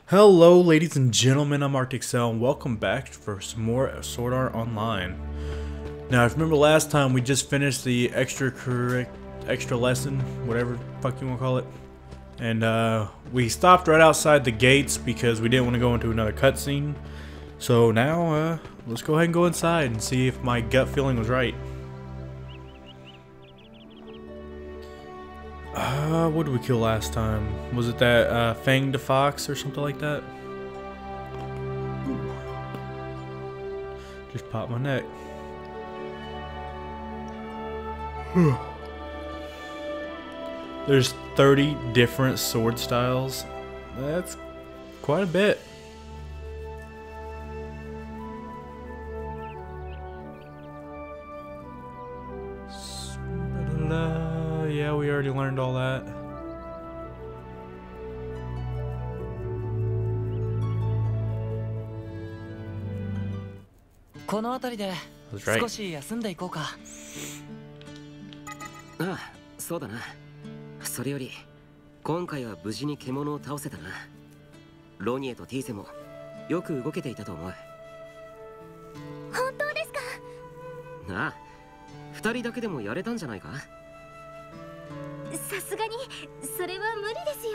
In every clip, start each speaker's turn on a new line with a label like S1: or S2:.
S1: Hello, ladies and gentlemen, I'm Arctic Cell, and welcome back for some more Sword Art Online. Now, if you remember last time, we just finished the extra lesson, whatever the fuck you want to call it. And we stopped right outside the gates because we didn't want to go into another cutscene. So now, let's go ahead and go inside and see if my gut feeling was right. What did we kill last time? Was it that Fanged Fox or something like that? Ooh. Just popped my neck. There's 30 different sword styles. That's quite a bit. Yeah, we already learned all that. That's right.
S2: ああ、そうだな。それより今回は無事に獣を倒せたな。ロニエとティーセもよく動けていたと思う。
S3: 本当ですか？
S2: ああ、二人だけでもやれたんじゃないか？
S3: さすがにそれは無理ですよ。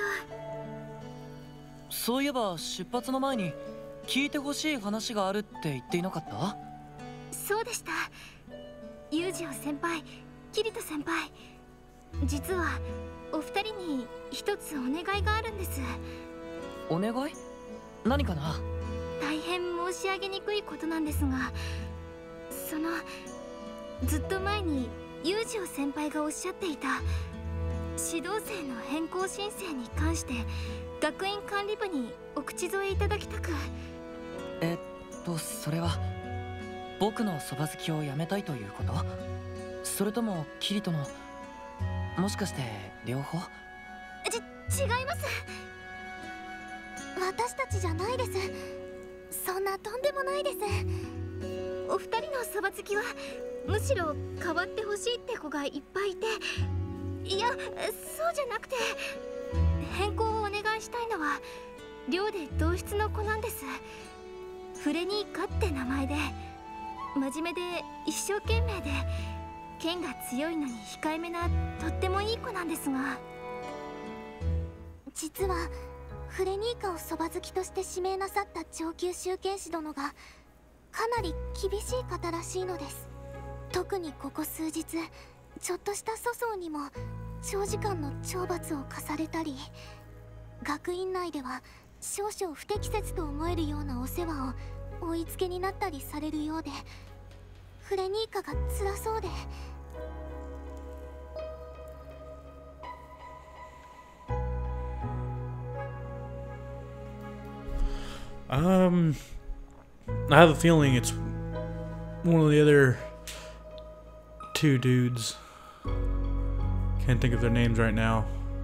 S4: そういえば出発の前に聞いてほしい話があるって言っていなかった？
S3: そうでした。ユージオ先輩、キリト先輩、実はお二人に一つお願いがあるんです。
S4: お願い？何かな？
S3: 大変申し上げにくいことなんですが、ずっと前にユージオ先輩がおっしゃっていた指導生の変更申請に関して学院管理部にお口添えいただきたく。
S4: それは僕のそば好きをやめたいということ？それともキリトの、もしかして両方？
S3: 違います。私たちじゃないです。そんなとんでもないです。お二人のそば好きはむしろ変わってほしいって子がいっぱいいて、いや、そうじゃなくて変更をお願いしたいのは寮で同室の子なんです。フレニーカって名前で真面目で一生懸命で剣が強いのに控えめなとってもいい子なんですが、実はフレニーカをそば好きとして指名なさった上級集権士殿がかなり厳しい方らしいのです。特にここ数日ちょっとした粗相にも長時間の懲罰を課されたり、学院内では少々不適切と思えるようなお世話を追いつけになったりされるようで、フレニーカが辛そうで。
S1: I have a feeling it's one of the other two dudes. Can't think of their names right now.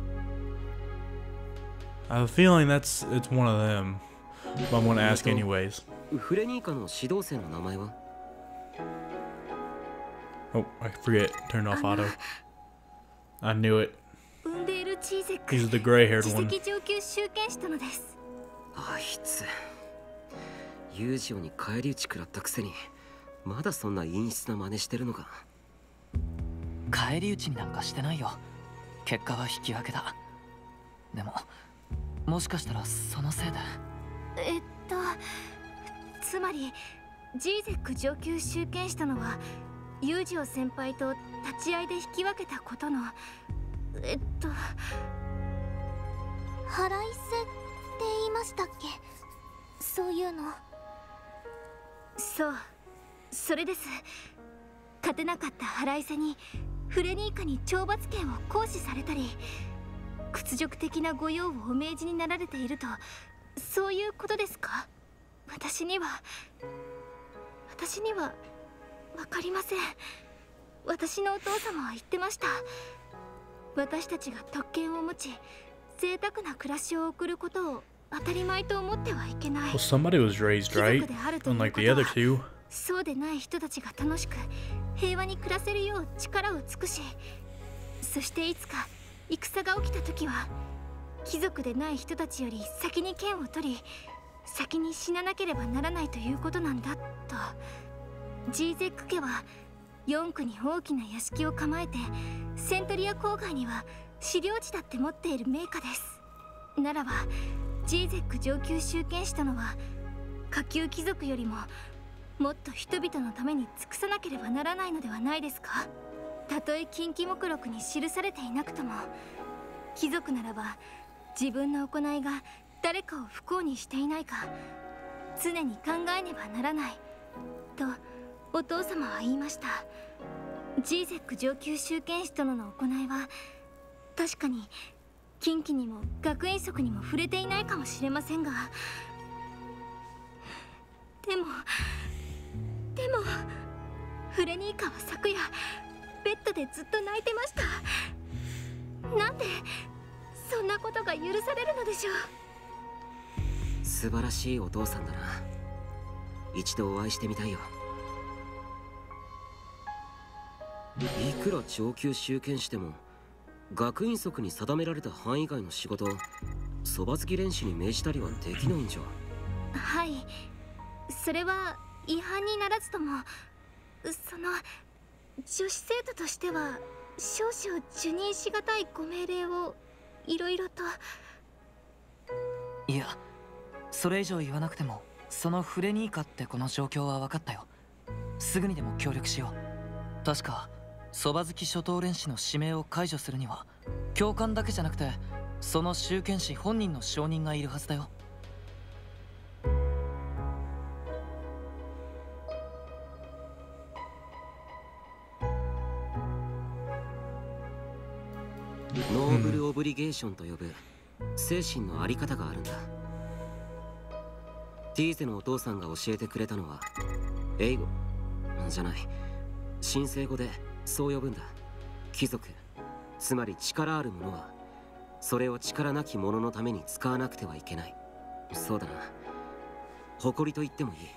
S1: I have a feeling it's one of them, but I'm gonna ask anyways.
S2: フレニーカの指導生の名前は？
S1: Oh, I forget. Turned off auto. I knew it. He's the gray-haired one.
S2: あいつ、ユージオに返り討ち食らったくせにまだそんな陰湿な真似してるのか。
S4: 返り討ちになんかしてないよ。結果は引き分けだ。でももしかしたらそのせいで。
S3: つまりジーゼック上級集権士殿はユージオ先輩と立ち会いで引き分けたことの払いせって言いましたっけ？そういうの。そう、それです。勝てなかった払いせにフレニーカに懲罰権を行使されたり、屈辱的な御用をお命じになられていると、そういうことですか？私にはわかりません。私のお父様は言ってました。私たちが特権を持ち贅沢な暮らしを送ることを当たり前と思ってはいけない。
S1: Well, somebody was raised right, unlike the other two.
S3: そうでない人たちが楽しく平和に暮らせるよう力を尽くし、そしていつか戦が起きた時は貴族でない人たちより先に剣を取り、先に死ななければならないということなんだと。ジーゼック家は4区に大きな屋敷を構えて、セントリア郊外には資料地だって持っている名家です。ならばジーゼック上級集権使殿は下級貴族よりももっと人々のために尽くさなければならないのではないですか。たとえ近畿目録に記されていなくとも、貴族ならば自分の行いが誰かを不幸にしていないか常に考えねばならないとお父様は言いました。ジーゼック上級集権使殿の行いは確かに近畿にも学院則にも触れていないかもしれませんが、でもフレニーカは昨夜ベッドでずっと泣いてました。なんでそんなことが許されるのでしょう。
S2: 素晴らしいお父さんだな。一度お会いしてみたいよ。いくら上級集権しても学院則に定められた範囲外の仕事をそば好き練習に命じたりはできないんじゃ。
S3: はい、それは違反にならずとも、その女子生徒としては少々受任しがたいご命令をいろいろと。
S4: いや、それ以上言わなくても、そのフレニーカってこの状況は分かったよ。すぐにでも協力しよう。確かそば好き初等連士の指名を解除するには教官だけじゃなくてその集権士本人の承認がいるはずだよ。
S2: ノーブル・オブリゲーションと呼ぶ精神のあり方があるんだ。ティーゼのお父さんが教えてくれたのは英語じゃない、神聖語でそう呼ぶんだ。貴族、つまり力ある者はそれを力なき者のために使わなくてはいけない。そうだな、誇りと言ってもい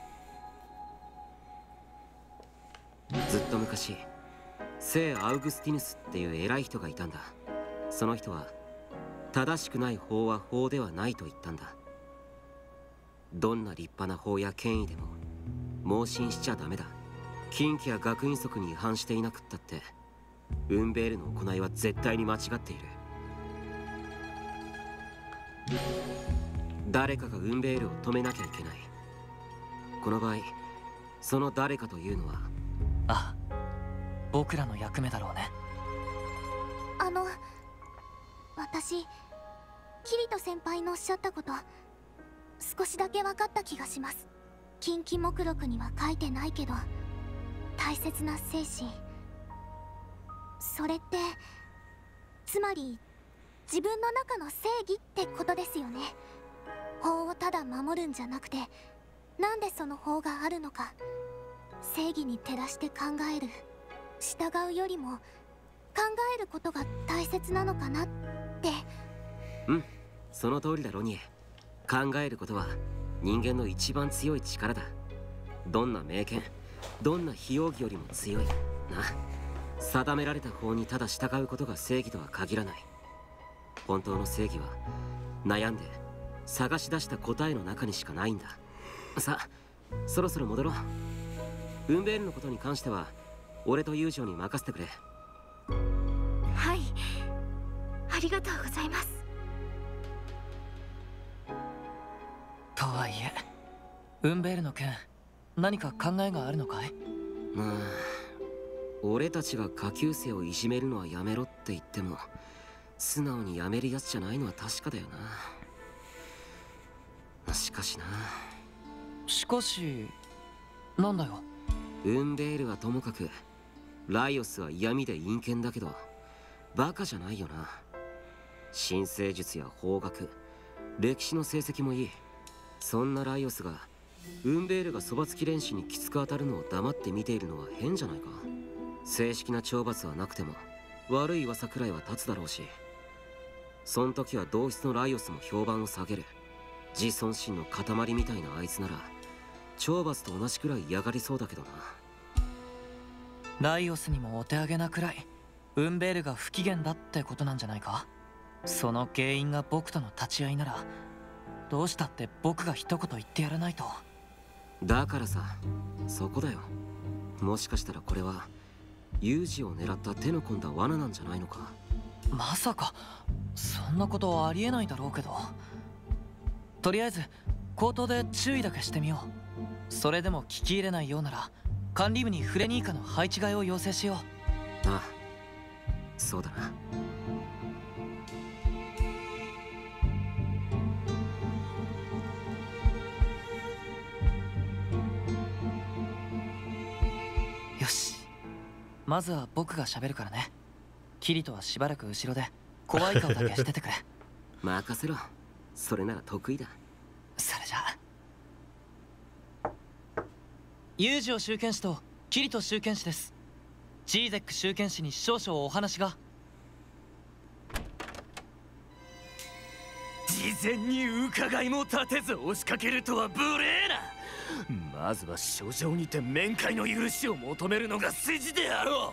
S2: い。ずっと昔、聖アウグスティヌスっていう偉い人がいたんだ。その人は正しくない法は法ではないと言ったんだ。どんな立派な法や権威でも盲信しちゃダメだ。近畿や学院則に違反していなくったってウンベールの行いは絶対に間違っている。誰かがウンベールを止めなきゃいけない。この場合その誰かというのは、
S4: ああ、僕らの役目だろうね。
S3: 私、キリト先輩のおっしゃったこと少しだけ分かった気がします。近畿目録には書いてないけど大切な精神、それってつまり自分の中の正義ってことですよね。法をただ守るんじゃなくて、なんでその法があるのか正義に照らして考える、従うよりも考えることが大切なのかなって。
S2: うん、その通りだロニエ。考えることは人間の一番強い力だ。どんな名剣、どんな非容疑よりも強いな。定められた法にただ従うことが正義とは限らない。本当の正義は悩んで探し出した答えの中にしかないんだ。さあ、そろそろ戻ろう。ウンベールのことに関しては俺と友情に任せてくれ。
S3: はい、ありがとうございます。
S4: とはいえ、ウンベールの件、何か考えがあるのかい？
S2: まあ、俺たちが下級生をいじめるのはやめろって言っても素直にやめるやつじゃないのは確かだよな。しかしな。
S4: しかし、なんだよ。
S2: ウンベールはともかくライオスは嫌味で陰険だけどバカじゃないよな。神聖術や法学、歴史の成績もいい。そんなライオスがウンベールがそばつき練習にきつく当たるのを黙って見ているのは変じゃないか。正式な懲罰はなくても悪い噂くらいは立つだろうし、そん時は同室のライオスも評判を下げる。自尊心の塊みたいなあいつなら懲罰と同じくらい嫌がりそうだけどな。
S4: ライオスにもお手上げなくらいウンベールが不機嫌だってことなんじゃないか。 その原因が僕との立ち会いならどうしたって僕が一言言ってやらないと。
S2: だからさ、そこだよ。もしかしたらこれはユージを狙った手の込んだ罠なんじゃないのか。
S4: まさかそんなことはありえないだろうけど、とりあえず口頭で注意だけしてみよう。それでも聞き入れないようなら管理部にフレニーカの配置換えを要請しよう。
S2: ああ、そうだな。
S4: よし、まずは僕が喋るからね。キリトはしばらく後ろで怖い顔だけしててくれ。
S2: 任せろ、それなら得意だ。
S4: それじゃあ。ユージオ集権士とキリト集権士です。ジーゼック集権士に少々お話が。
S5: 事前に伺いも立てず押しかけるとは無礼な。まずは書状にて面会の許しを求めるのが筋であろ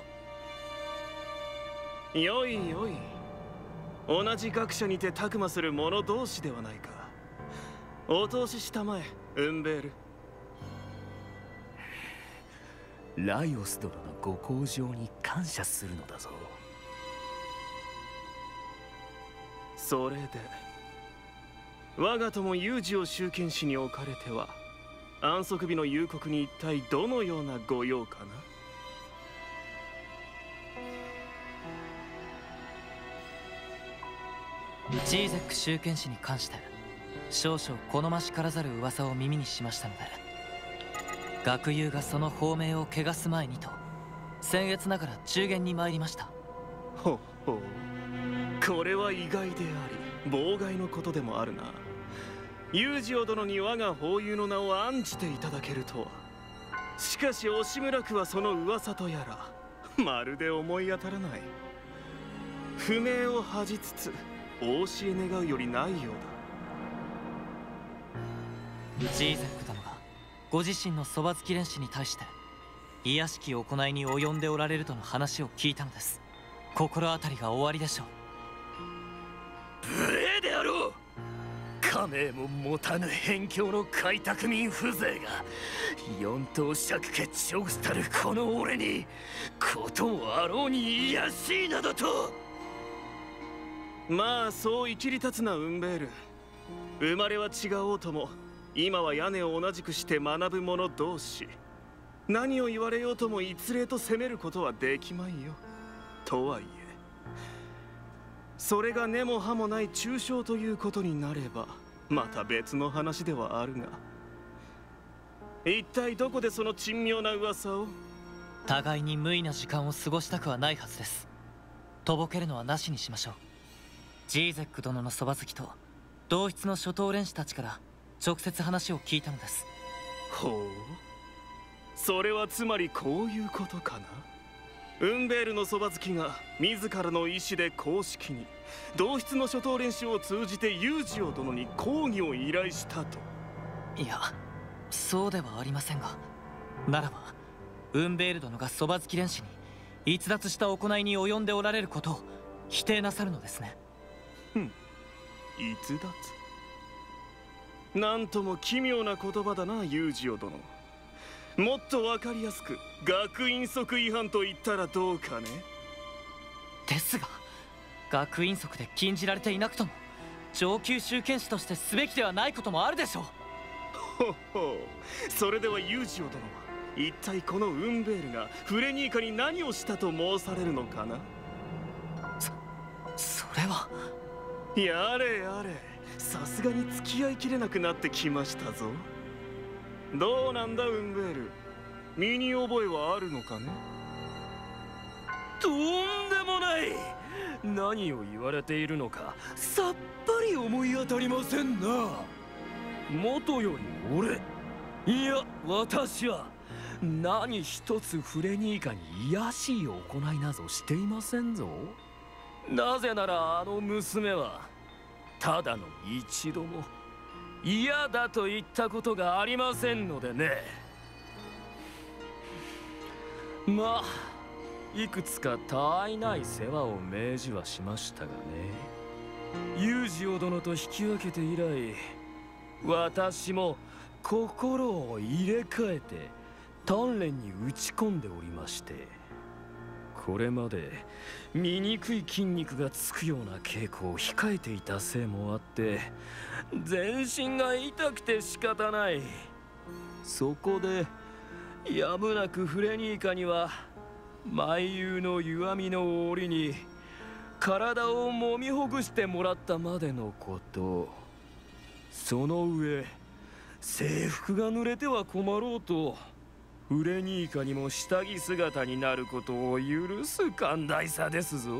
S6: う。よいよい、同じ学者にてたくまする者同士ではないか。お通ししたまえ、ウンベール。
S5: ライオス殿のご厚情に感謝するのだぞ。
S6: それで我が友ユージを集権士におかれては安息日の夕刻に一体どのようなご用かな。
S4: ジーゼック集権士に関して少々好ましからざる噂を耳にしましたので、学友がその法命を汚す前にと僭越ながら中間に参りました。
S6: ほっほう、これは意外であり妨害のことでもあるな。ユージオ殿に我が法友の名を案じていただけるとは。しかし押村区はその噂とやらまるで思い当たらない。不明を恥じつつお教え願うよりないようだ。
S4: ジーゼック殿がご自身のそば付き連士に対して卑しき行いに及んでおられるとの話を聞いたのです。心当たりがおありでしょう。
S5: 無礼であろう。家名も持たぬ辺境の開拓民風情が四等尺決調したるこの俺にこともあろうに卑しいなどと。
S6: まあそういきり立つな、ウンベール。生まれは違おうとも今は屋根を同じくして学ぶ者同士。何を言われようとも一例と責めることはできまいよ。とはいえそれが根も葉もない中傷ということになればまた別の話ではあるが、一体どこでその珍妙な噂を。
S4: 互いに無意な時間を過ごしたくはないはずです。とぼけるのはなしにしましょう。ジーゼック殿のそば好きと同室の初等連士たちから直接話を聞いたのです。
S6: ほう、それはつまりこういうことかな。ウンベールのそば好きが自らの意志で公式に同室の初等連士を通じてユージオ殿に抗議を依頼したと。
S4: いや、そうではありませんが、ならばウンベール殿がそば好き連士に逸脱した行いに及んでおられることを否定なさるのですね。
S6: 逸脱、なんとも奇妙な言葉だな、ユージオ殿。もっとわかりやすく学院則違反と言ったらどうかね。
S4: ですが学院則で禁じられていなくとも上級集権士としてすべきではないこともあるでしょう。
S6: ほっほう、それではユージオ殿は一体このウンベールがフレニーカに何をしたと申されるのかな。
S4: それは。
S6: やれやれ、さすがに付き合いきれなくなってきましたぞ。どうなんだウンベール、身に覚えはあるのかね。
S5: とんでもない。何を言われているのかさっぱり思い当たりませんな。元より俺、いや私は何一つフレニーカに卑しい行いなどしていませんぞ。なぜならあの娘はただの一度も嫌だと言ったことがありませんのでね。まあいくつか他愛ない世話を命じはしましたがね。 ユージオ殿と引き分けて以来、私も心を入れ替えて鍛錬に打ち込んでおりまして、これまで醜い筋肉がつくような稽古を控えていたせいもあって、全身が痛くて仕方ない。そこでやむなくフレニーカには毎夕の湯みの折に体を揉みほぐしてもらったまでのこと。その上制服が濡れては困ろうと、フレニーカにも下着姿になることを許す寛大さですぞ。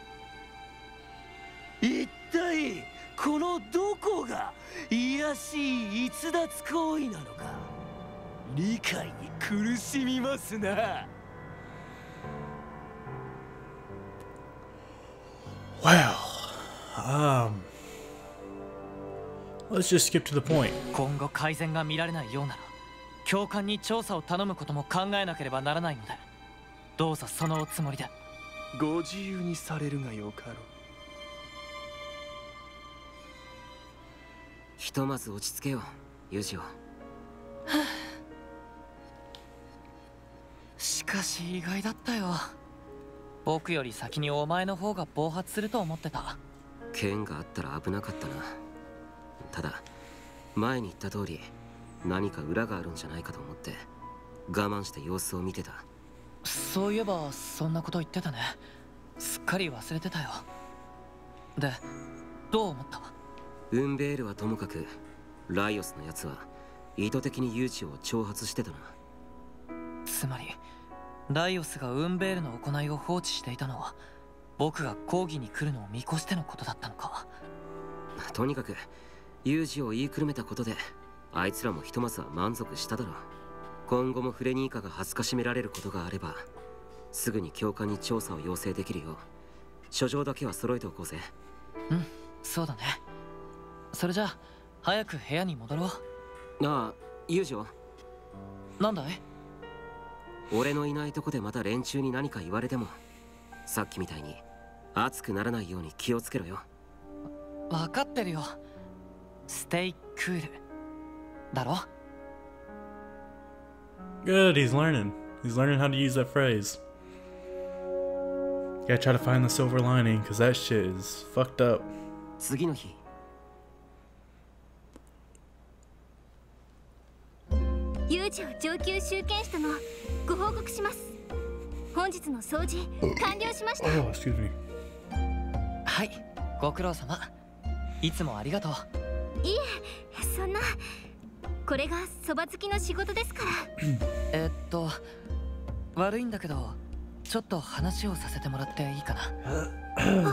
S5: 一体このどこが卑しい逸脱行為なのか、理解に苦しみますな。
S1: Wow. Let's just skip to the point.
S4: 今後改善が見られないようなら教官に調査を頼むことも考えなければならないので、どうぞそのおつもりで。
S6: ご自由にされるがよかろう。
S2: ひとまず落ち着けよ、ユージオ。
S4: しかし意外だったよ。僕より先にお前の方が暴発すると思ってた。
S2: 剣があったら危なかったな。ただ前に言った通り何か裏があるんじゃないかと思って我慢して様子を見てた。
S4: そういえばそんなこと言ってたね。すっかり忘れてたよ。で、どう思った？
S2: ウンベールはともかく、ライオスのやつは意図的にユージを挑発してたな。
S4: つまりライオスがウンベールの行いを放置していたのは僕が講義に来るのを見越してのことだったのか。
S2: とにかくユージを言いくるめたことであいつらもひとまずは満足しただろう。今後もフレニーカが恥ずかしめられることがあればすぐに教官に調査を要請できるよう書状だけは揃えておこうぜ。
S4: うん、そうだね。それじゃあ早く部屋に戻ろう。
S2: ああ、ユージを。
S4: なんだい？
S2: 俺のいないとこでまた連中に何か言われてもさっきみたいに熱くならないように気をつけろよ。
S4: 分かってるよ。ステイクールだろ。
S1: Good, he's learning. He's learning how to use that phrase. Gotta try to find the silver lining, because that shit is fucked up.
S2: 次の日、
S3: 有事を上級集権士とのご報告します。本日の掃除完了しました。
S1: Oh, excuse me.
S4: はい、ご苦労様。いつもありがとう。
S3: いえ、そんな。これがそば好きの仕事ですから。
S4: 悪いんだけどちょっと話をさせてもらっていいかな。
S3: はい。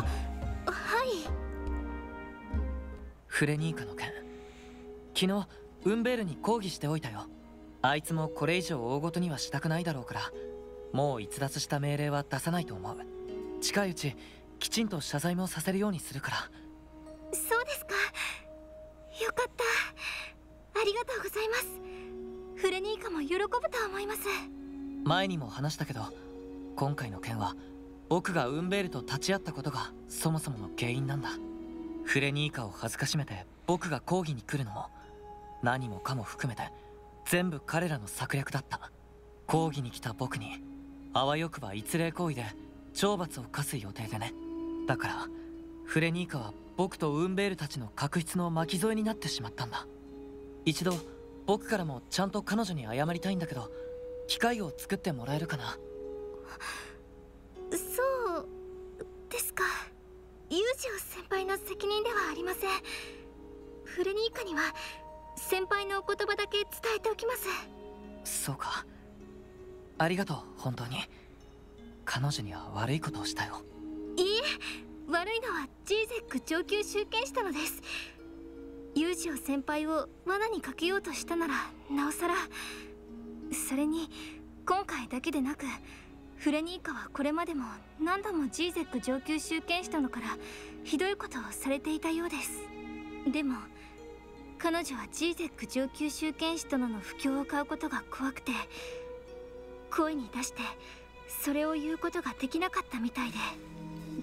S4: フレニーカの件、昨日ウンベールに抗議しておいたよ。あいつもこれ以上大ごとにはしたくないだろうから、もう逸脱した命令は出さないと思う。近いうちきちんと謝罪もさせるようにするから。
S3: そうですか。よかった。ありがとうございます。フレニーカも喜ぶと思います。
S4: 前にも話したけど、今回の件は僕がウンベールと立ち会ったことがそもそもの原因なんだ。フレニーカを恥ずかしめて僕が抗議に来るのも何もかも含めて全部彼らの策略だった。抗議に来た僕にあわよくば一例行為で懲罰を課す予定でね。だからフレニーカは僕とウンベールたちの確執の巻き添えになってしまったんだ。一度僕からもちゃんと彼女に謝りたいんだけど、機会を作ってもらえるかな。
S3: そうですか。ユージオ先輩の責任ではありません。フレニーカには先輩のお言葉だけ伝えておきます。
S4: そうか、ありがとう。本当に彼女には悪いことをしたよ。
S3: いいえ、悪いのはジーゼック上級集権したのです。ユージオ先輩を罠にかけようとしたならなおさら。それに今回だけでなくフレニーカはこれまでも何度もジーゼック上級集権したのからひどいことをされていたようです。でも彼女はジーゼック上級集権士殿の不興を買うことが怖くて声に出してそれを言うことができなかったみたいで、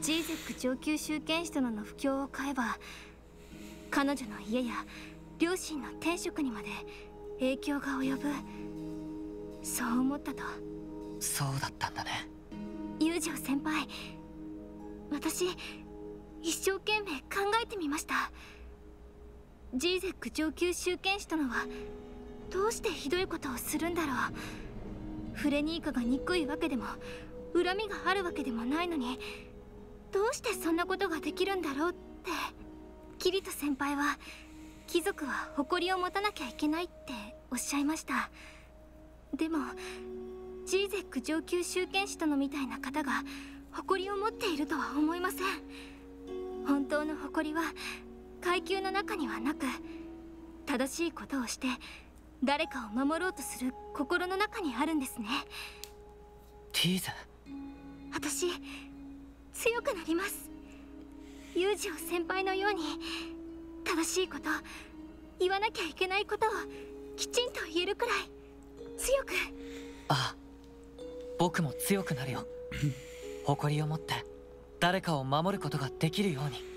S3: ジーゼック上級集権使殿の不況を買えば彼女の家や両親の天職にまで影響が及ぶ、そう思ったと。
S4: そうだったんだね。
S3: 友情先輩、私一生懸命考えてみました。ジーゼック上級集権使殿はどうしてひどいことをするんだろう。フレニーカが憎いわけでも恨みがあるわけでもないのに、どうしてそんなことができるんだろうって。キリト先輩は貴族は誇りを持たなきゃいけないっておっしゃいました。でもジーゼック上級集権使殿みたいな方が誇りを持っているとは思いません。本当の誇りは階級の中にはなく、正しいことをして誰かを守ろうとする心の中にあるんですね。
S4: ティーゼ、
S3: 私強くなります。ユージオ先輩のように正しいこと、言わなきゃいけないことをきちんと言えるくらい強く。
S4: ああ、僕も強くなるよ。誇りを持って誰かを守ることができるように。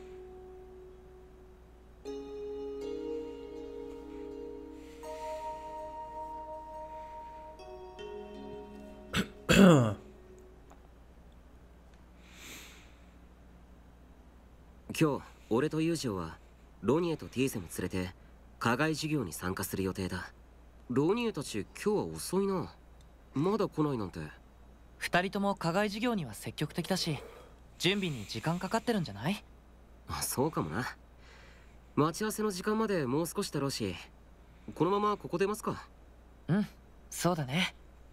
S2: 今日俺とユージオはロニエとティーゼも連れて課外授業に参加する予定だ。ロニエたち今日は遅いな。まだ来ないなんて。
S4: 二人とも課外授業には積極的だし、準備に時間かかってるんじゃない？
S2: あ、そうかもな。待ち合わせの時間までもう少しだろうし、このままここ出ますか。
S4: うん、そうだね。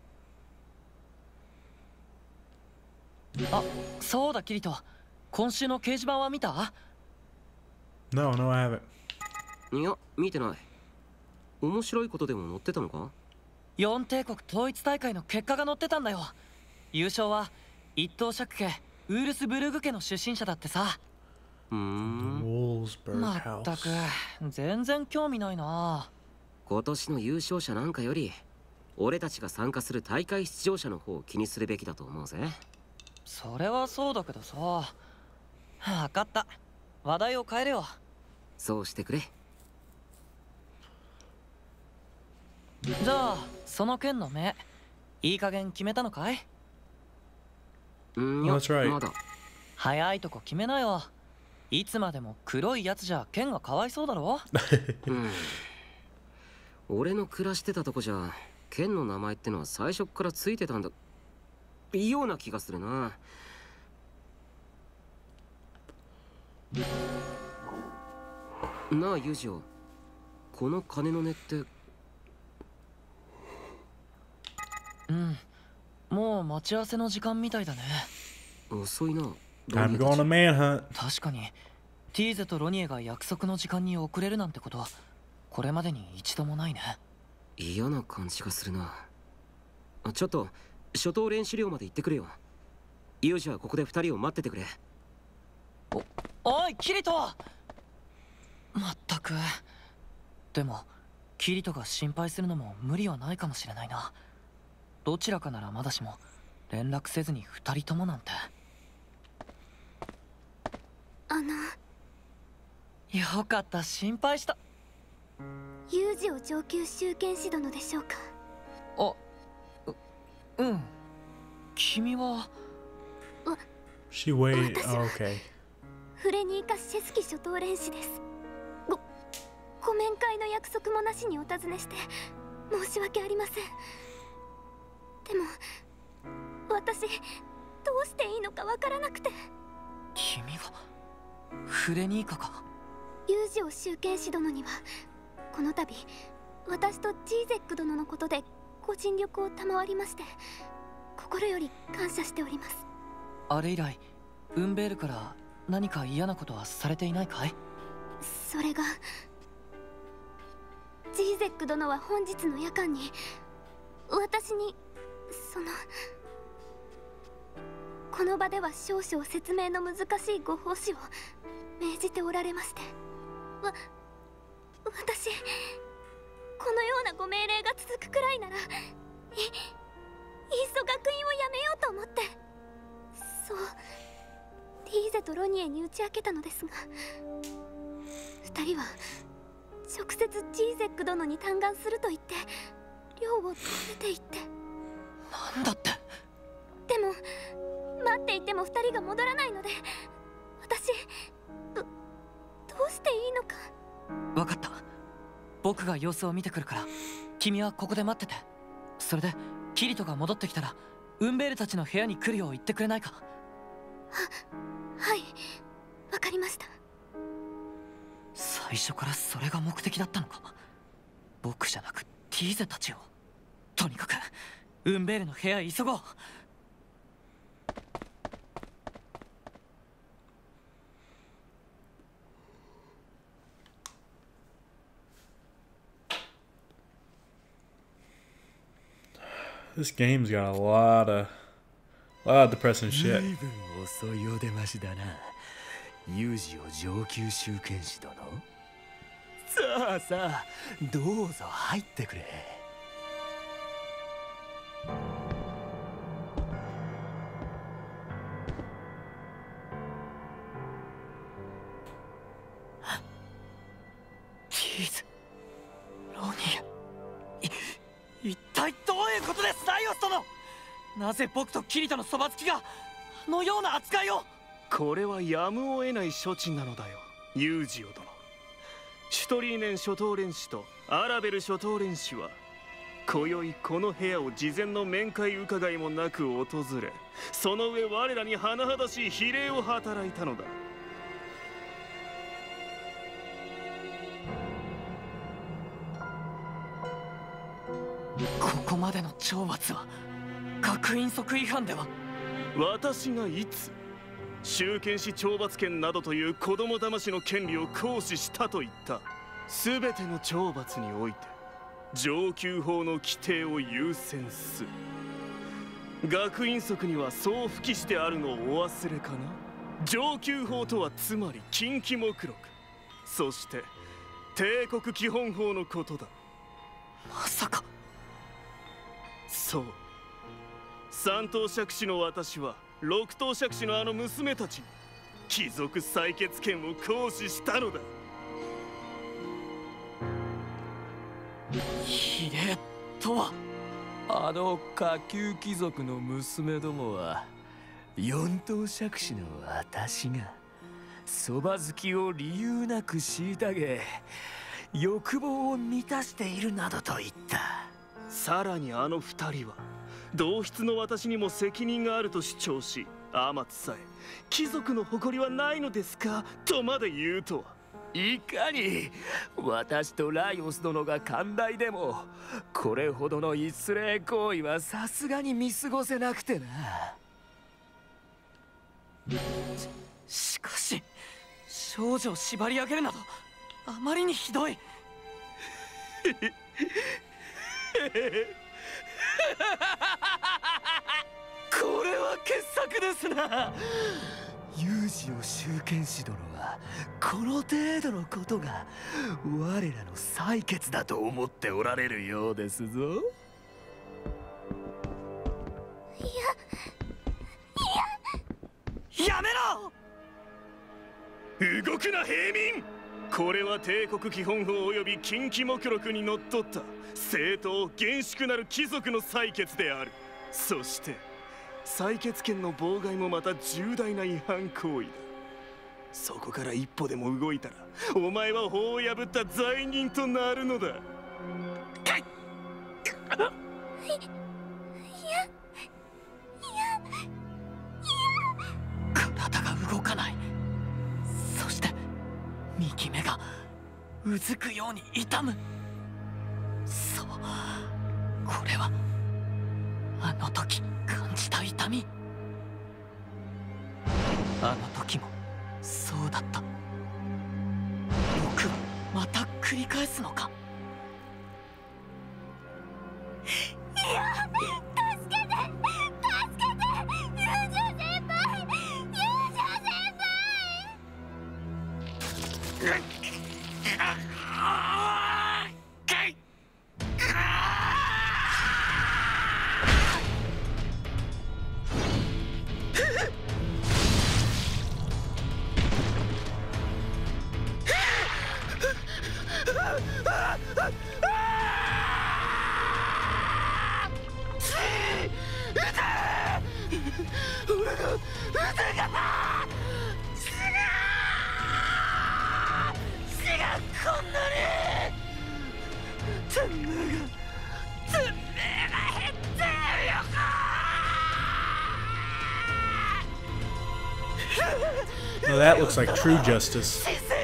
S4: あ、そうだキリト、今週の掲示板は見た？
S1: No, no, I haven't.
S2: いや、見てない。面白いことでも載ってたのか？
S4: 四帝国統一大会の結果が載ってたんだよ。優勝は一等爵家ウールスブルグ家の出身者だってさ。
S1: Wolfsburg
S4: まったく
S1: House.
S4: 全然興味ないな。
S2: 今年の優勝者なんかより俺たちが参加する大会出場者の方を気にするべきだと思うぜ。
S4: それはそうだけどさ。分かった、話題を変えるよ。
S2: そうしてくれ。
S4: じゃあその件の目、いい加減決めたのかい？
S2: いや、
S1: That's right.
S2: まだ。
S4: 早いとこ決めなよ。いつまでも黒いやつじゃ剣がかわいそうだろ。
S2: 俺の暮らしてたとこじゃ剣の名前ってのは最初からついてたんだような気がするな。なあユージオ、この鐘の音って。
S4: うん、もう待ち合わせの時間みたいだね。
S2: 遅いな。
S1: Time to go on a manhunt.
S4: 確かにティーゼとロニエが約束の時間に遅れるなんてことはこれまでに一度もないね。
S2: 嫌な感じがするな。ちょっと初等練習寮まで行ってくれよ。ユージはここで2人を待っててくれ。
S4: おいキリト、まったく。でもキリトが心配するのも無理はないかもしれないな。どちらかならまだしも連絡せずに2人ともなんて。よかった、心配した。
S3: ユージオ上級集権使殿でしょうか？
S4: うん。君は？
S1: She waited. Oh, okay.
S3: フレニーカ・シェスキ初等練士です。ご面会の約束もなしにお尋ねして申し訳ありません。でも私どうしていいのかわからなくて。
S4: 君はフレニーカか？
S3: ユージオ集権使殿にはこの度私とジーゼック殿のことでご尽力を賜りまして心より感謝しております。
S4: あれ以来ウンベールから何か嫌なことはされていないかい？
S3: それがジーゼック殿は本日の夜間に私にこの場では少々説明の難しいご奉仕を命じておられまして、私このようなご命令が続くくらいならいっそ学院をやめようと思って。そうゼとロニエに打ち明けたのですが、2人は直接ジーゼック殿に嘆願すると言って寮を出て行って。
S4: なんだって。
S3: でも待っていても2人が戻らないので、私どうしていいのか。
S4: 分かった。僕が様子を見てくるから君はここで待ってて。それでキリトが戻ってきたらウンベールたちの部屋に来るよう言ってくれないか。
S3: はい、わかりました。
S4: 最初からそれが目的だったのか。僕じゃなくティーゼたちを。とにかくウンベールの部屋へ急ごう。
S1: This game's got a lot of depressing shit.
S7: 随分遅いお出ましだな、有事を上級集権士殿。さあさあ、どうぞ入ってくれ。
S4: ティーズ、ロニエ、一体どういうことです、ライオス殿。なぜ僕とキリトのそばつきがあのような扱いを。
S6: これはやむを得ない処置なのだよ、ユージオ殿。シュトリーネン諸島連使とアラベル諸島連使は今宵この部屋を事前の面会伺いもなく訪れ、その上我らに甚だしい非礼を働いたのだ。
S4: ここまでの懲罰は学院則違反では。
S6: 私がいつ集権士懲罰権などという子供騙しの権利を行使したと言った。全ての懲罰において上級法の規定を優先する。学院則にはそう付記してあるのをお忘れかな。上級法とはつまり近畿目録、そして帝国基本法のことだ。
S4: まさか。
S6: そう、三等爵士の私は六等爵士のあの娘たちに貴族採決権を行使したのだ。
S4: ひでえとは。
S7: あの下級貴族の娘どもは四等爵士の私がそば好きを理由なく虐げ欲望を満たしているなどと言った。
S6: さらにあの二人は同室の私にも責任があると主張し、アマツさえ貴族の誇りはないのですかとまで言うとは。
S7: いかに私とライオス殿が寛大でもこれほどの一礼行為はさすがに見過ごせなくてな。
S4: しかし少女を縛り上げるなどあまりにひどい。
S7: これは傑作ですな。有事を集権士殿はこの程度のことが我らの採決だと思っておられるようですぞ。
S4: やめろ。
S6: 動くな平民。これは帝国基本法及び近畿目録にのっとった正当厳粛なる貴族の採決である。そして採決権の妨害もまた重大な違反行為だ。そこから一歩でも動いたらお前は法を破った罪人となるのだ。
S4: 体が動かない。そして右目がうずくように痛む。そう、これはあの時感じた痛み。あの時もそうだった。僕はまた繰り返すのか。
S3: いや、助けて助けて、友情先輩、友情先輩。
S1: Well, that looks like true justice.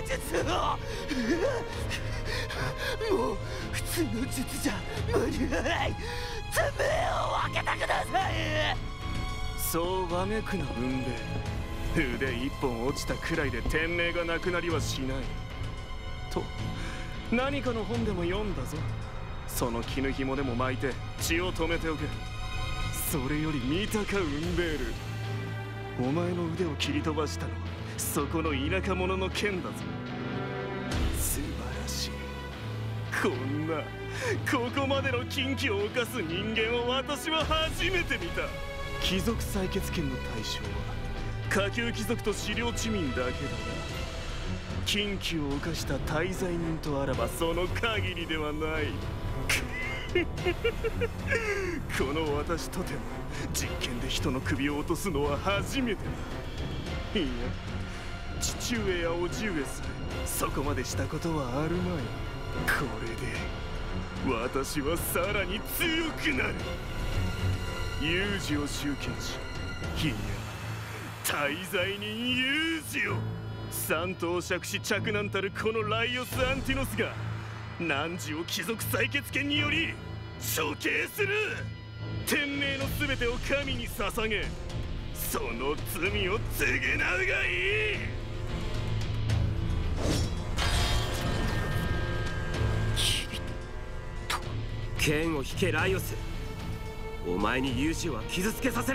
S7: もう普通の術じゃ間に合わない。てめえを分けたください。
S6: そうわめくな運命。腕一本落ちたくらいで天命がなくなりはしないと何かの本でも読んだぞ。その絹紐でも巻いて血を止めておけ。それより見たかウンベール、お前の腕を切り飛ばしたのはそこの田舎者の剣だぞ。素晴らしい。こんなここまでの禁忌を犯す人間を私は初めて見た。貴族採血権の対象は下級貴族と狩猟地民だけだが、禁忌を犯した大罪人とあらばその限りではない。この私とても実験で人の首を落とすのは初めてだ。いや、父上や叔父上さえそこまでしたことはあるまい。これで私はさらに強くなる。有事を集権し、いや大罪人有事を三頭尺し嫡男たるこのライオス・アンティノスが汝を貴族採血権により処刑する。天命の全てを神に捧げ、その罪を償うがいい。
S2: 剣を引けライオス。お前に勇士は傷つけさせない。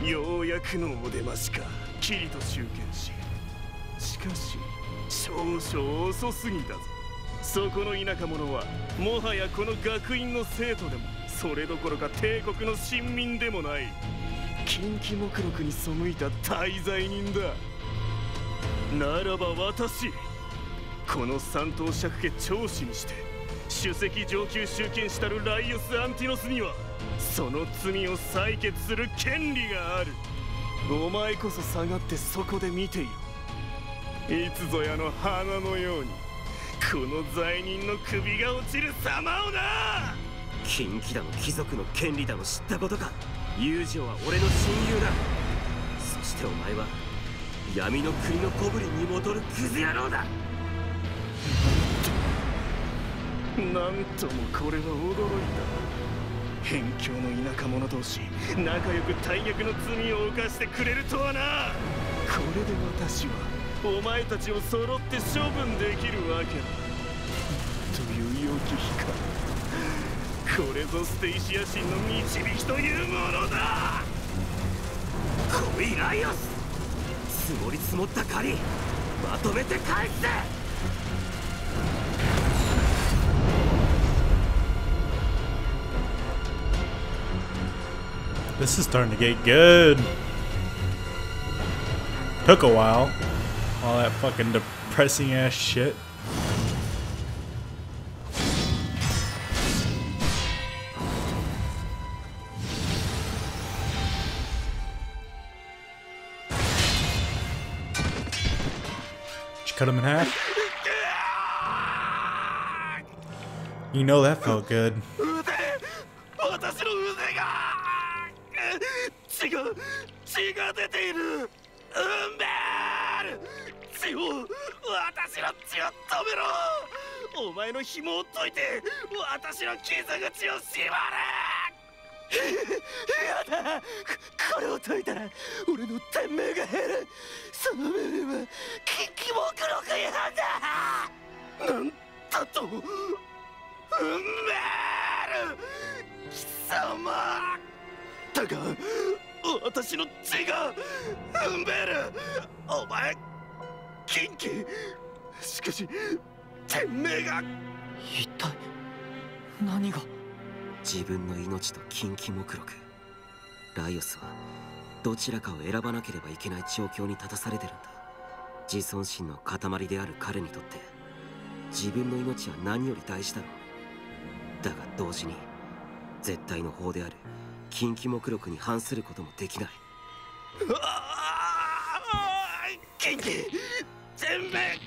S6: ようやくのお出ましか、キリと集権し。しかし少々遅すぎたぞ。そこの田舎者はもはやこの学院の生徒でもそれどころか帝国の臣民でもない。近畿目録に背いた大罪人だ。ならば私、この三頭尺家長子にして首席上級集権したるライオス・アンティノスにはその罪を採決する権利がある。お前こそ下がってそこで見ていろ。いつぞやの花のようにこの罪人の首が落ちる様をな。
S2: 近畿だの貴族の権利だの知ったことか。友情は俺の親友だ。そしてお前は闇の国のゴブリンに戻るクズ野郎だ。
S6: なんともこれは驚いた。辺境の田舎者同士仲良く大逆の罪を犯してくれるとはな。これで私はお前たちを揃って処分できるわけだ。という良き光、これぞステイシア神の導きというものだ。
S2: 来いライオス、積もり積もった借りまとめて返せ。
S1: This is starting to get good. Took a while. All that fucking depressing ass shit. Did you cut him in half? You know that felt good.
S6: 私の腕が血が出ている。ウンベール、血を、私の血を止めろ。お前の紐を解いて私の傷口を縛れ。やだ、これを解いたら俺の天命が減る。その命令は禁忌目録違反だ。なんだと、ウンベール、貴様だが私の血が、ウンベール、お前禁忌。しかし天命が。
S4: 一体何が。
S2: 自分の命と禁忌目録。ライオスはどちらかを選ばなければいけない状況に立たされてるんだ。自尊心の塊である彼にとって自分の命は何より大事だろう。だが同時に絶対の法である近畿目録に反することもできない。
S5: キンキてめえ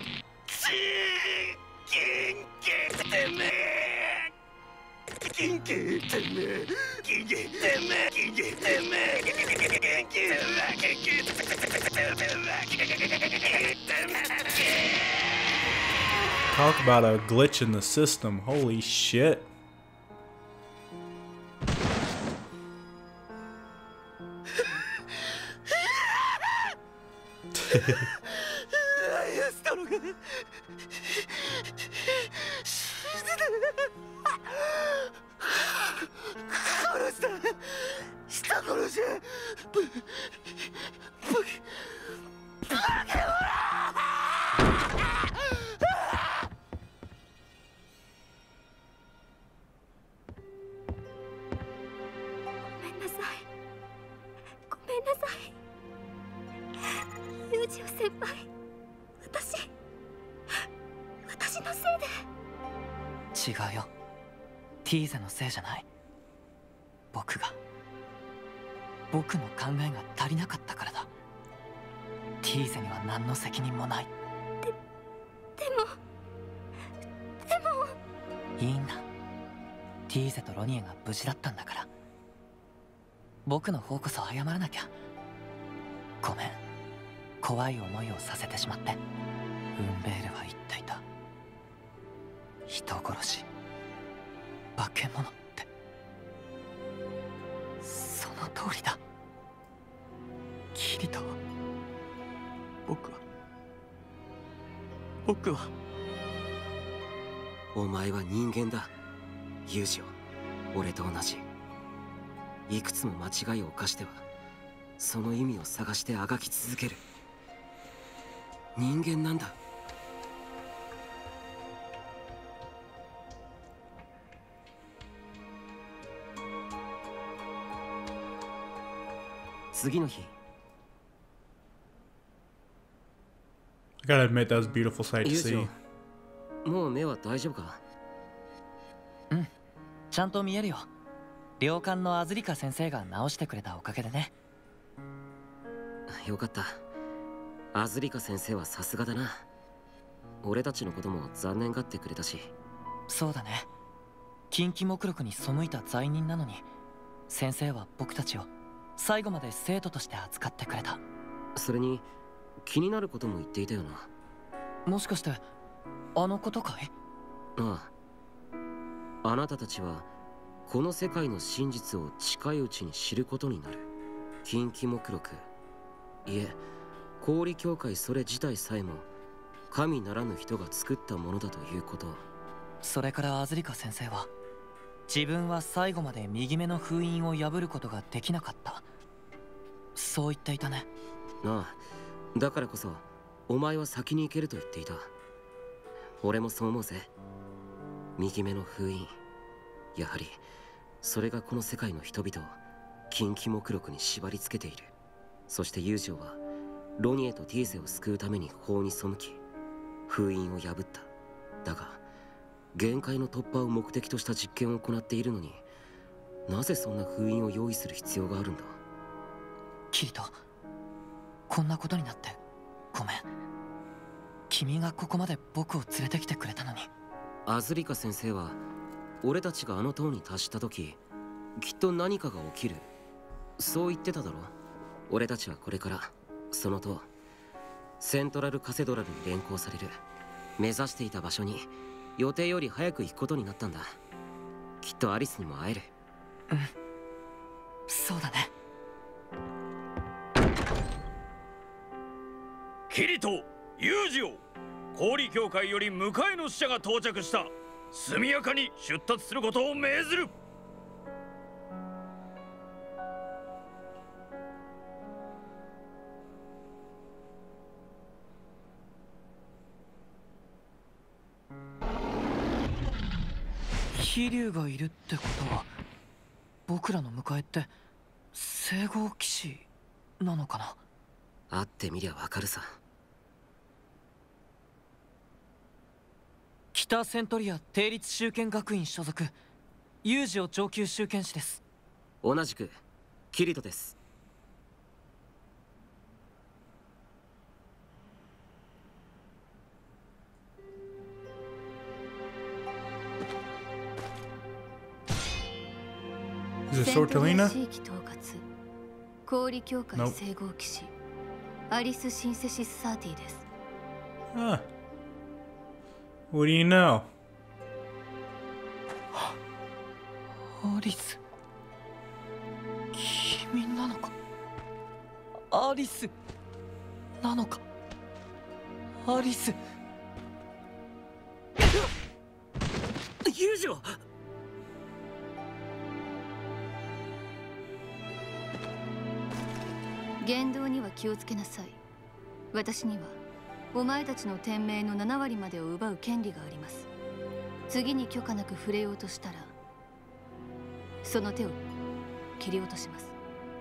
S5: キンキてめえキンキてめえキンキてめえキンキてめえキンキてめえキンキてめえキンキてめえ。
S1: Talk about a glitch in the system. Holy shit.
S4: 違うよ。ティーゼのせいじゃない。僕の考えが足りなかったからだ。ティーゼには何の責任もない。
S3: でも
S4: いいんだ。ティーゼとロニエが無事だったんだから。僕の方こそ謝らなきゃ。ごめん、怖い思いをさせてしまって。ウンベールは言っていた。人殺し、化け物って。その通りだ。キリト、僕は
S2: お前は人間だ、ユージオ。俺と同じ。いくつも間違いを犯してはその意味を探してあがき続ける人間なんだ。次の日、
S1: I gotta admit that was a beautiful sight to
S2: ユージ
S1: see.
S2: オ、もう目は大丈夫か？
S4: うん、ちゃんと見えるよ。領館のアズリカ先生が直してくれたおかげでね。
S2: よかった。アズリカ先生はさすがだな。俺たちのことも残念がってくれたし。
S4: そうだね。近畿目録に背いた罪人なのに、先生は僕たちを最後まで生徒として扱ってくれた。
S2: それに気になることも言っていたよな。
S4: もしかしてあのことかい？
S2: ああ。あなたたちはこの世界の真実を近いうちに知ることになる。近畿目録、いえ氷教会それ自体さえも神ならぬ人が作ったものだということ。
S4: それからアズリカ先生は自分は最後まで右目の封印を破ることができなかった、そう言っていたね。
S2: ああ、だからこそお前は先に行けると言っていた。俺もそう思うぜ。右目の封印、やはりそれがこの世界の人々を近畿目録に縛り付けている。そして友情はロニエとティーゼを救うために法に背き封印を破った。だが限界の突破を目的とした実験を行っているのに、なぜそんな封印を用意する必要があるんだ？
S4: キリト、こんなことになってごめん。君がここまで僕を連れてきてくれたのに。
S2: アズリカ先生は俺たちがあの塔に達した時、きっと何かが起きる、そう言ってただろ。俺たちはこれからその塔セントラルカセドラルに連行される。目指していた場所に予定より早く行くことになったんだ。きっとアリスにも会える。
S4: うん、そうだね。
S5: キリト、ユージオ、氷教会より迎えの使者が到着した。速やかに出立することを命ずる。
S4: 飛竜がいるってことは、僕らの迎えって聖号騎士なのかな？
S2: 会ってみりゃわかるさ。
S4: きっ北セントリア定立修験学院所属有事を上級修験士です。
S2: 同じくキリトです。
S1: Is it Sortelina?
S3: 地域統括氷協会
S1: Nope.
S3: 整合騎士アリス・シンセシス・サーティです。
S1: Ah. What do you know?
S4: アリス、君なのか。アリスなのか。アリス。
S2: 友情。
S3: 言動には気をつけなさい。私にはお前たちの天命の7割までを奪う権利があります。次に許可なく触れようとしたらその手を切り落とします。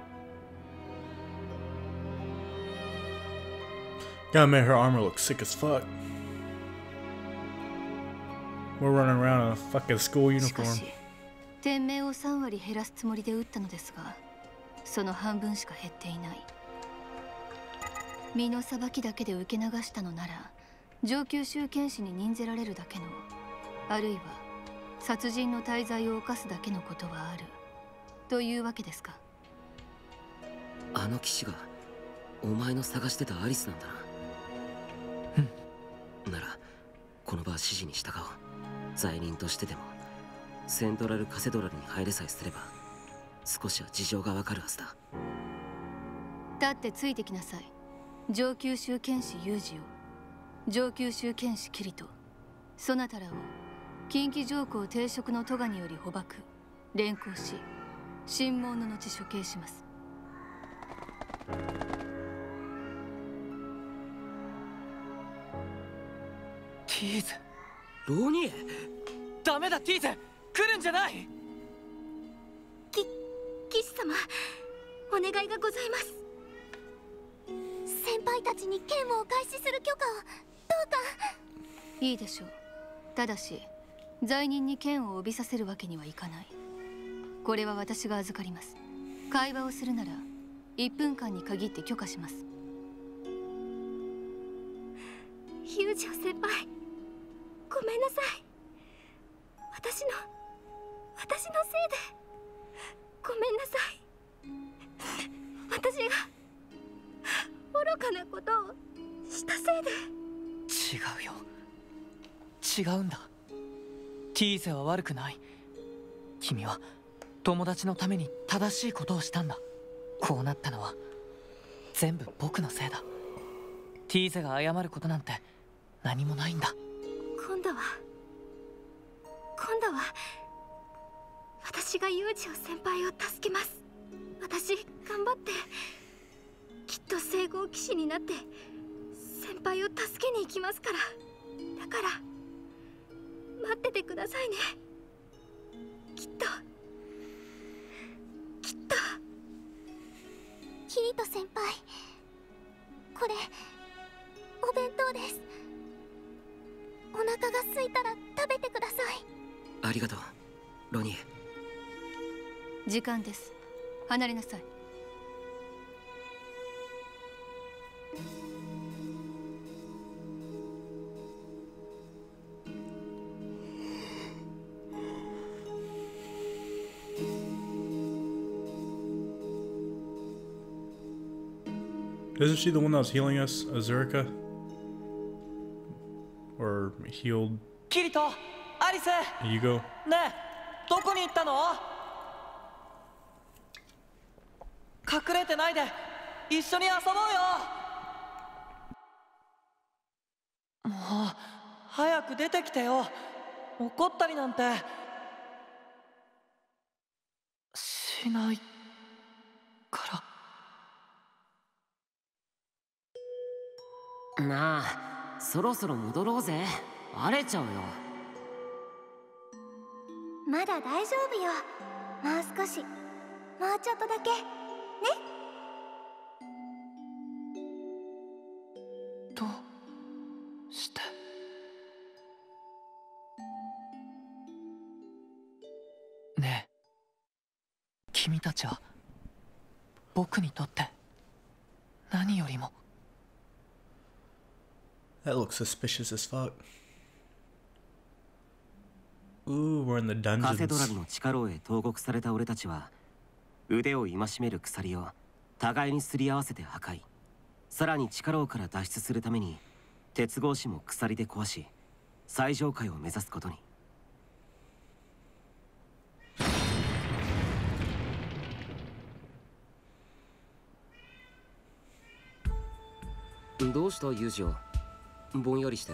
S1: Gotta make her armor look sick as fuck. We're running around in a fucking school
S3: しか
S1: uniform.
S3: し天命を3割減らすつもりで撃ったのですが、その半分しか減っていない。身の裁きだけで受け流したのなら上級修験士に任ぜられるだけの、あるいは殺人の大罪を犯すだけのことはあるというわけですか。
S2: あの騎士がお前の探してたアリスなんだな。ならこの場は指示に従おう。罪人としてでもセントラルカセドラルに入れさえすれば少しは事情がわかるはずだ。
S3: 立ってついてきなさい。上級修剣士ユージオ、上級修剣士キリト、そなたらを近畿上皇定職の咎により捕獲連行し審問の後処刑します。
S4: ティーゼ。
S2: ロニエ。
S4: ダメだティーゼ、来るんじゃない。
S3: 騎士様、お願いがございます。先輩たちに剣をお返しする許可をどうか。いいでしょう。ただし罪人に剣を帯びさせるわけにはいかない。これは私が預かります。会話をするなら1分間に限って許可します。ユージオ先輩、ごめんなさい。私のせいでごめんなさい。私が愚かなことをしたせいで。
S4: 違うよ、違うんだ。ティーゼは悪くない。君は友達のために正しいことをしたんだ。こうなったのは全部僕のせいだ。ティーゼが謝ることなんて何もないんだ。
S3: 今度は私がユージオ先輩を助けます。私頑張ってきっと聖号騎士になって先輩を助けに行きますから。だから待っててくださいね。きっとキリト先輩、これお弁当です。お腹が空いたら食べてください。
S2: ありがとうロニエ。
S3: 時間です。離れなさい。
S1: Isn't she the one that was healing us, Azurica? Or healed
S4: キリト、アリス。
S1: Yugo?
S4: ねえ、どこに行ったの。隠れてないで一緒に遊ぼうよ。もう早く出てきてよ。怒ったりなんてしないから。
S2: なあ、そろそろ戻ろうぜ。荒れちゃうよ。
S3: まだ大丈夫よ。もう少し、もうちょっとだけね。
S4: どうして。 たちは僕にとって何よりも。
S1: That looks suspicious as fuck. Ooh, we're in the
S2: カセドラル
S1: dungeons.
S2: の地下牢へ投獄された俺たちは腕を戒める鎖を互いにすり合わせて破壊。さらに地下牢から脱出するために鉄格子も鎖で壊し最上階を目指すことに。どうしたユージオ、ぼんやりして。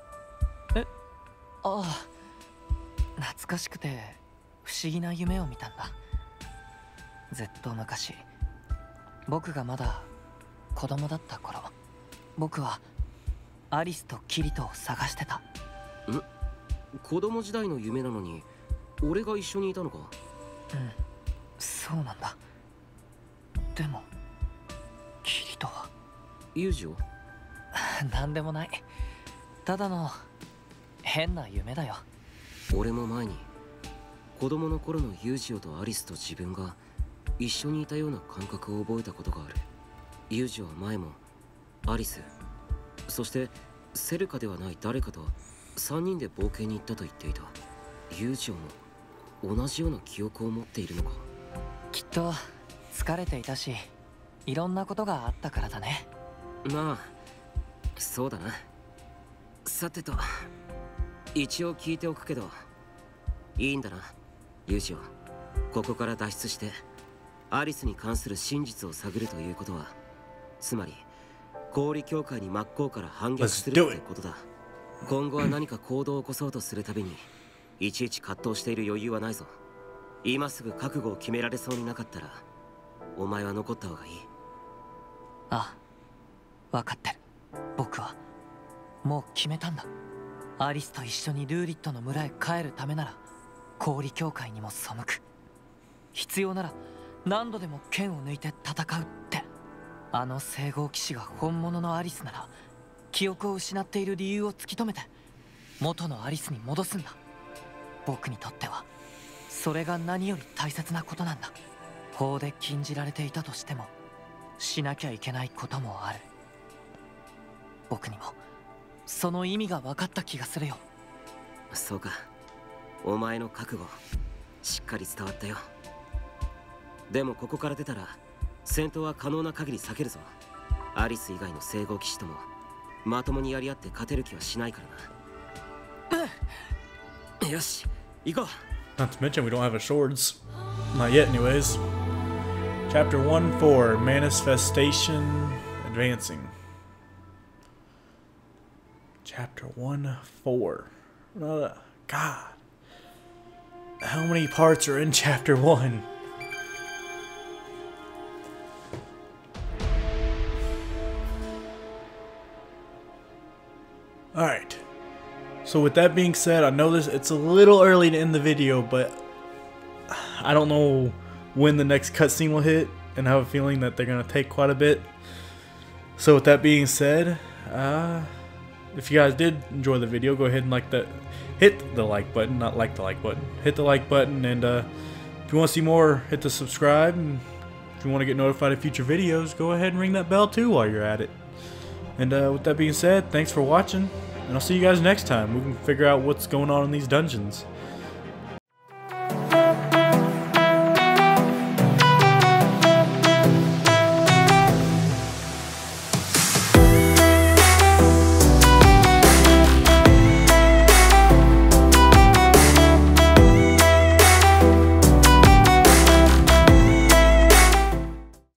S4: ああ、懐かしくて不思議な夢を見たんだ。ずっと昔、僕がまだ子供だった頃、僕はアリスとキリトを探してた。
S2: 子供時代の夢なのに俺が一緒にいたのか。
S4: そうなんだ。でもキリトは
S2: ユージオ、
S4: なんでもない。ただの変な夢だよ。
S2: 俺も前に子供の頃のユージオとアリスと自分が一緒にいたような感覚を覚えたことがある。ユージオは前もアリス、そしてセルカではない誰かと3人で冒険に行ったと言っていた。ユージオも同じような記憶を持っているのか。
S4: きっと疲れていたし、いろんなことがあったからだね。
S2: まあそうだな。さてと一応聞いておくけどいいんだなユージオ。ここから脱出してアリスに関する真実を探るということは、つまり氷協会に真っ向から反逆するってことだ。今後は何か行動を起こそうとするたびにいちいち葛藤している余裕はないぞ。今すぐ覚悟を決められそうになかったらお前は残った方がいい。
S4: ああ、分かってる。僕はもう決めたんだ。アリスと一緒にルーリットの村へ帰るためなら氷協会にも背く。必要なら何度でも剣を抜いて戦うって。あの聖号騎士が本物のアリスなら記憶を失っている理由を突き止めて元のアリスに戻すんだ。僕にとってはそれが何より大切なことなんだ。法で禁じられていたとしてもしなきゃいけないこともある。僕にもその意味が分かった気がするよ。
S2: そうか、お前の覚悟しっかり伝わったよ。でもここから出たら戦闘は可能な限り避けるぞ。アリス以外の聖号騎士ともまともにやり合って勝てる気はしないからな。よし行こう。
S1: Not to mention we don't have our swords. Not yet anyways. Chapter 1-4 Manifestation Advancing. Chapter 1-4. God. How many parts are in chapter 1? Alright. So with that being said, I know it's a little early to end the video, but I don't know when the next cutscene will hit, and I have a feeling that they're going to take quite a bit. So with that being said, if you guys did enjoy the video, go ahead and hit the like button, not like the like button, hit the like button, and if you want to see more, hit the subscribe, and if you want to get notified of future videos, go ahead and ring that bell too while you're at it. And with that being said, thanks for watching, and I'll see you guys next time. We can figure out what's going on in these dungeons.